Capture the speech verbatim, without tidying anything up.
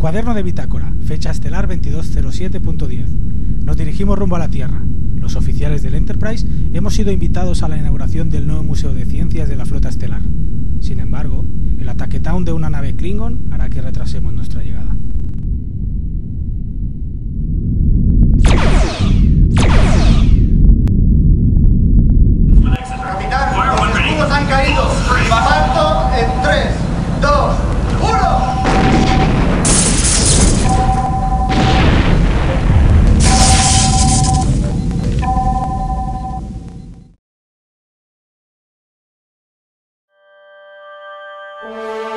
Cuaderno de bitácora, fecha estelar veintidós cero siete punto diez. Nos dirigimos rumbo a la Tierra. Los oficiales del Enterprise hemos sido invitados a la inauguración del nuevo Museo de Ciencias de la Flota Estelar. Sin embargo, el ataque Town de una nave Klingon hará que retrasemos nuestra llegada. Capitán, los escudos han caído. Parto en tres, dos, uno. Thank you.